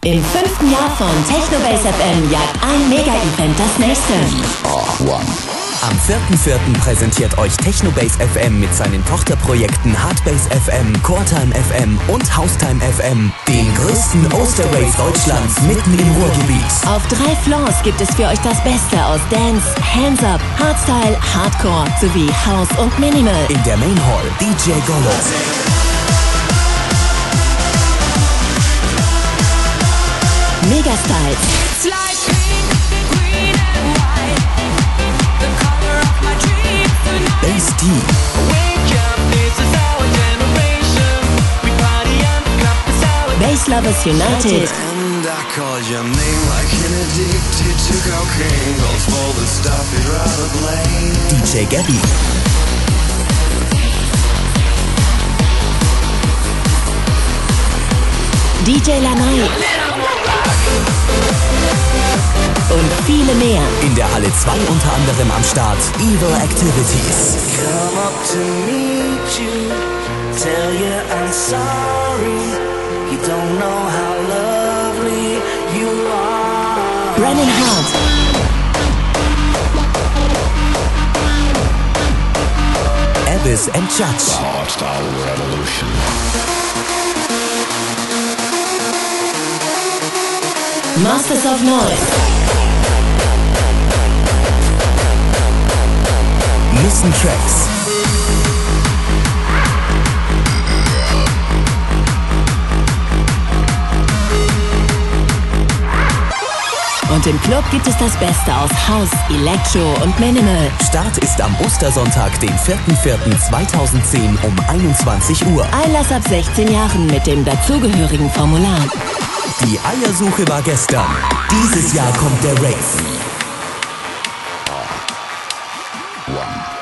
Im 5. Jahr von Technobase FM jagt ein Mega-Event das nächste. Am 4.4. präsentiert euch Technobase FM mit seinen Tochterprojekten Hardbase FM, Coretime FM und housetime FM den größten Osterrave Deutschlands mitten im Ruhrgebiet. Auf 3 Floors gibt es für euch das Beste aus Dance, Hands-Up, Hardstyle, Hardcore sowie House und Minimal. In der Main Hall DJ Gollum. Megastylez. Basslovers United. And I call your name like an addicted to cocaine. Goes for the stuff you'd rather blame. DJ Gabby. DJ Lanai. Und viele mehr. In der Halle 2 unter anderem am Start Evil Activities. Come up to meet you, tell you I'm sorry. You don't know how lovely you are. Brennan Heart. Abyss and Judge. The hardstyle revolution. Masters of Noise. N Traxx. Und im Club gibt es das Beste aus House, Electro und Minimal. Start ist am Ostersonntag, den 4.4.2010 um 21 Uhr. Einlass ab 16 Jahren mit dem dazugehörigen Formular. Die Eiersuche war gestern. Dieses Jahr kommt der Rave.